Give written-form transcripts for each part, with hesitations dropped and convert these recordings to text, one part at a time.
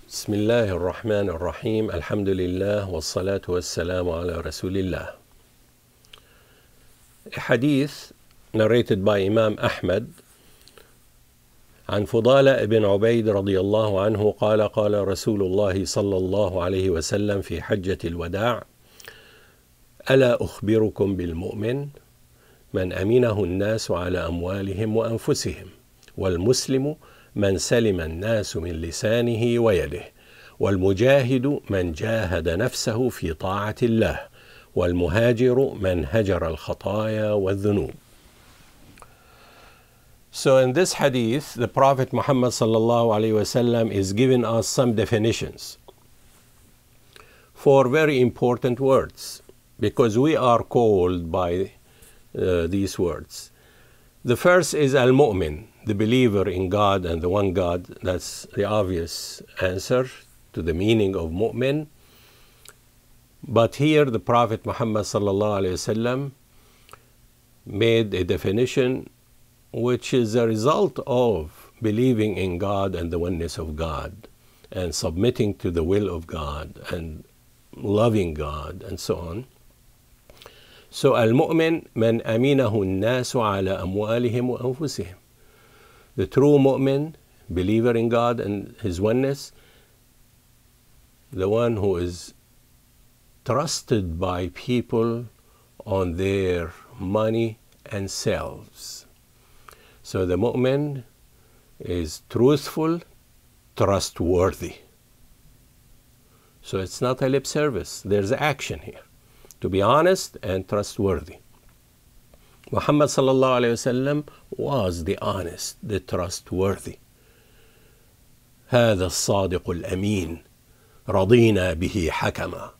بسم الله الرحمن الرحيم الحمد لله والصلاة والسلام على رسول الله. A hadith narrated by Imam Ahmad عن فضالة بن عبيد رضي الله عنه قال قال رسول الله صلى الله عليه وسلم في حجة الوداع: ألا أخبركم بالمؤمن من أمنه الناس على أموالهم وأنفسهم، والمسلم من سلم الناس من لسانه ويده، والمجاهد من جاهد نفسه في طاعة الله، والمهاجر من هجر الخطايا والذنوب. So in this hadith, the Prophet Muhammad sallallahu alaihi wasallam is giving us some definitions for very important words, because we are called by these words. The first is al-mu'min, the believer in God and the one God. That's the obvious answer to the meaning of mu'min. But here the Prophet Muhammad sallallahu alaihi wasallam made a definition which is a result of believing in God and the oneness of God, and submitting to the will of God and loving God and so on. So al-mu'min man aminahu an-nasu ala amwalihim wa anfusihim. The true mu'min, believer in God and his oneness, the one who is trusted by people on their money and selves. So the mu'min is truthful, trustworthy. So it's not a lip service. There's action here. To be honest and trustworthy. Muhammad sallallahu alayhi wasallam was the honest, the trustworthy. هذا الصادق الأمين رضينا به حكما.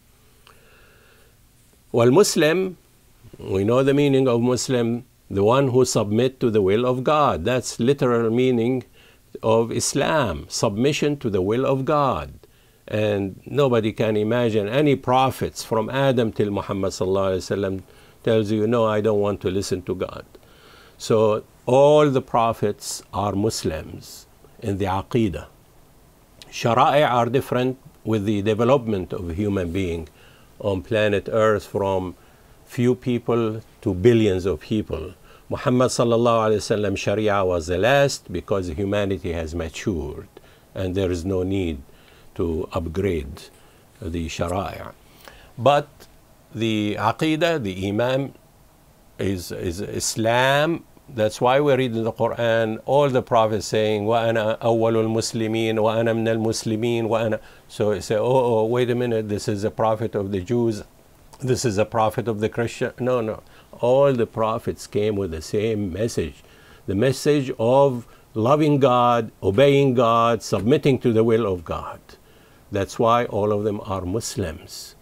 والمسلم, we know the meaning of Muslim, the one who submit to the will of God. That's literal meaning of Islam, submission to the will of God. And nobody can imagine any prophets from Adam till Muhammad sallallahu alaihi wasallam tells you, no, I don't want to listen to God. So all the prophets are Muslims in the Aqidah. Shara'i are different with the development of a human being on planet Earth, from few people to billions of people. Muhammad sallallahu alaihi wasallam Sharia was the last, because humanity has matured and there is no need to upgrade the Sharia. But the Aqidah, the Iman, is Islam. That's why we read in the Quran all the prophets saying, وَأَنَا أَوَّلُ الْمُسْلِمِينَ وَأَنَا مِنَ الْمُسْلِمِينَ وَأَنَا. So you say, oh, wait a minute, this is a prophet of the Jews, this is a prophet of the Christian. No. All the prophets came with the same message. The message of loving God, obeying God, submitting to the will of God. That's why all of them are Muslims.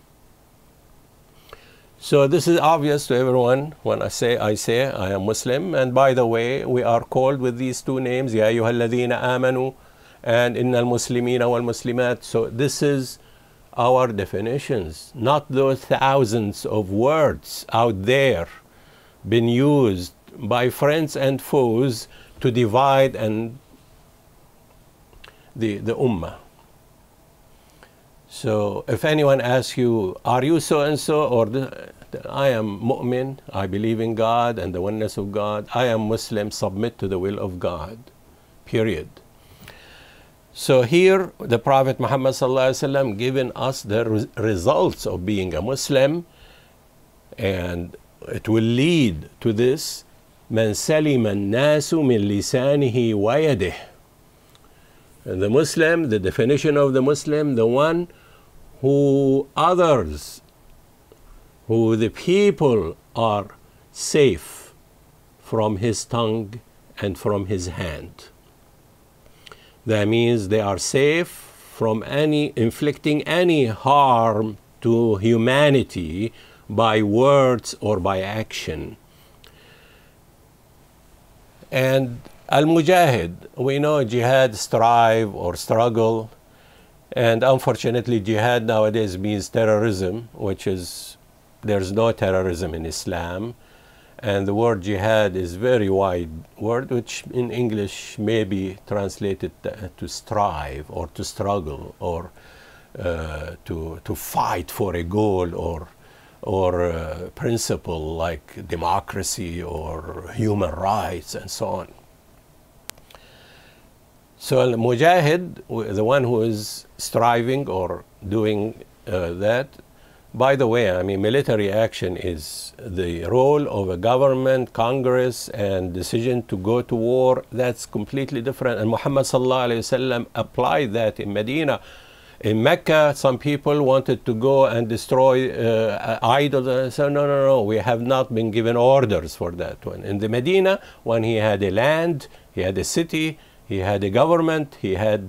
So this is obvious to everyone when I say I am Muslim. And by the way, we are called with these two names, Ya ayyuha alladhina amanu and Inna al-muslimina wal-muslimat. So this is our definitions, not those thousands of words out there been used by friends and foes to divide and the ummah. So if anyone asks you, are you so and so, or I am mu'min, I believe in God and the oneness of God, I am Muslim, submit to the will of God, period. So here the Prophet Muhammad sallallahu alaihi wasallam given us the results of being a Muslim, and it will lead to this: من سلم الناس من لسانه ويده. And the Muslim, the definition of the Muslim, the one who others, who the people are safe from his tongue and from his hand. That means they are safe from inflicting any harm to humanity by words or by action. And al-Mujahid, we know jihad, strive or struggle, and unfortunately jihad nowadays means terrorism, which is, there's no terrorism in Islam. And the word jihad is very wide word, which in English may be translated to strive or to struggle or to fight for a goal or principle like democracy or human rights and so on. So al-Mujahid, the one who is striving or doing that, by the way, I mean, military action is the role of a government, Congress, and decision to go to war. That's completely different. And Muhammad sallallahu alayhi wasallam applied that in Medina. In Mecca, some people wanted to go and destroy idols. And said, no, we have not been given orders for that one. In the Medina, when he had a land, he had a city, he had a government, he had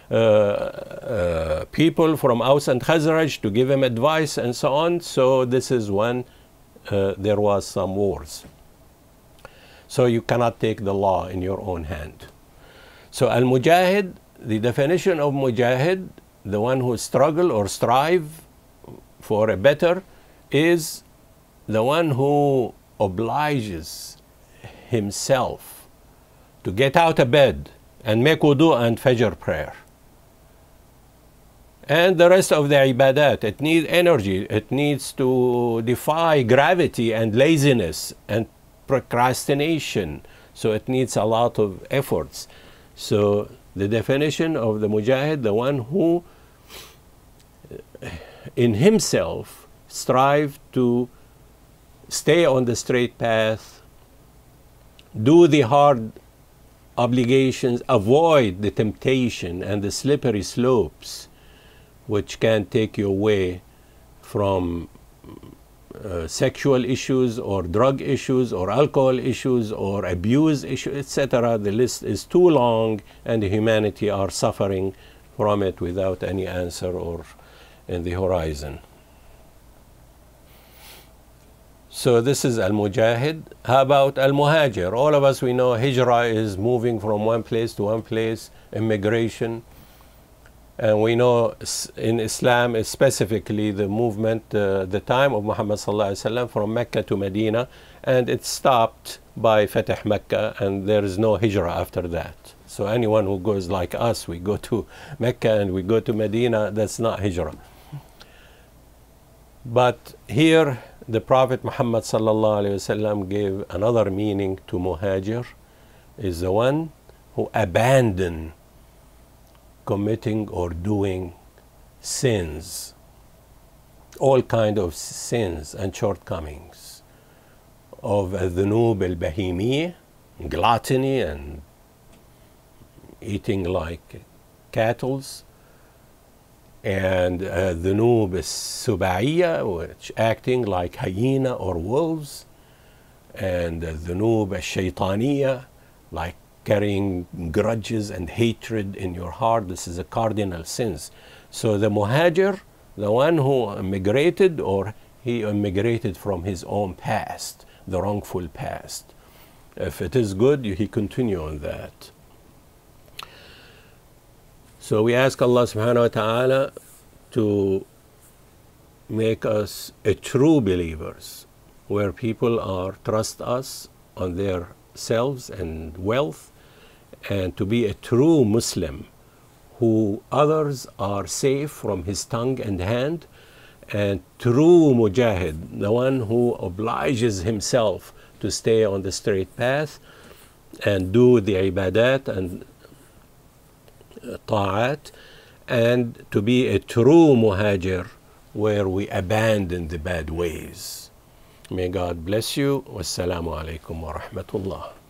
people from Aus and Khazraj to give him advice and so on. So this is when there was some wars. So you cannot take the law in your own hand. So al-Mujahid, the definition of Mujahid, the one who struggle or strive for a better, is the one who obliges himself to get out of bed and make wudu and fajr prayer. And the rest of the ibadat, it needs energy. It needs to defy gravity and laziness and procrastination. So it needs a lot of efforts. So the definition of the Mujahid, the one who in himself strive to stay on the straight path, do the hard obligations, avoid the temptation and the slippery slopes which can take you away from sexual issues or drug issues or alcohol issues or abuse issues, etc. The list is too long, and humanity are suffering from it without any answer or in the horizon. So this is al-Mujahid. How about al-Muhager? All of us, we know hijrah is moving from one place to one place, immigration. And we know in Islam, specifically the movement, the time of Muhammad sallallahu alaihi wasallam from Mecca to Medina, and it stopped by Fatih Mecca, and there is no hijrah after that. So anyone who goes like us, we go to Mecca and we go to Medina, that's not hijrah. But here, the Prophet Muhammad sallallahu alaihi wasallam gave another meaning to Muhager, is the one who abandoned committing or doing sins, all kind of sins and shortcomings of dhunub al-bahimiyya, gluttony and eating like cattle, and dhunub al-suba'iyya, which acting like hyena or wolves, and dhunub al-shaytaniyya, like carrying grudges and hatred in your heart. This is a cardinal sins. So the Muhager, the one who immigrated, or he immigrated from his own past, the wrongful past. If it is good, he continue on that. So we ask Allah subhanahu wa ta'ala to make us a true believers, where people are trust us on their selves and wealth, and to be a true Muslim who others are safe from his tongue and hand, and true Mujahid, the one who obliges himself to stay on the straight path and do the ibadat and ta'at, and to be a true Muhager where we abandon the bad ways. May God bless you. Wassalamu alaikum wa rahmatullah.